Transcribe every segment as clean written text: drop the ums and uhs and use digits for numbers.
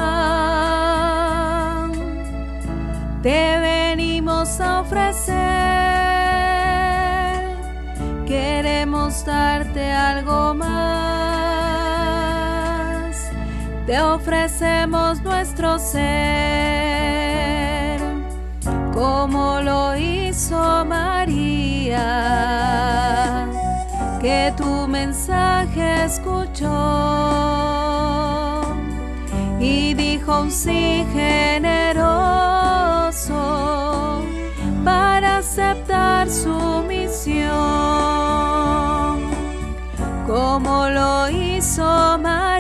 pan. Te venimos a ofrecer, queremos darte algo más. Te ofrecemos nuestro ser, como lo hizo María, que tu mensaje escuchó y dijo un sí generoso para aceptar su misión, como lo hizo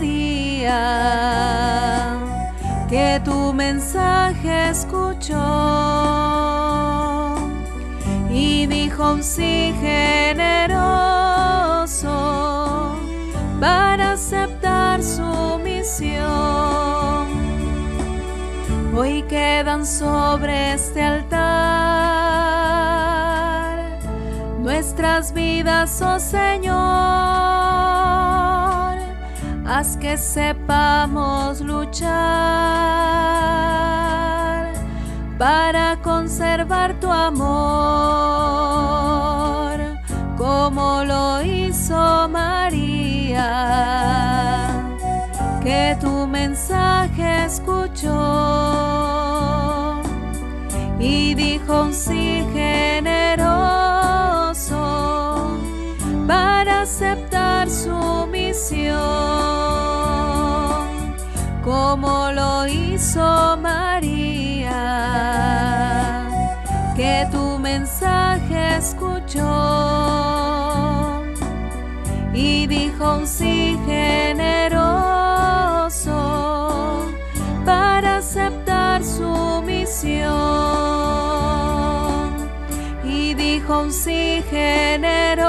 María, que tu mensaje escuchó y dijo un sí generoso para aceptar su misión. Hoy quedan sobre este altar nuestras vidas, oh Señor. Haz que sepamos luchar para conservar tu amor, como lo hizo María, que tu mensaje escuchó y dijo un sí generoso para aceptar su misión, como lo hizo María, que tu mensaje escuchó y dijo un sí generoso para aceptar su misión, y dijo un sí generoso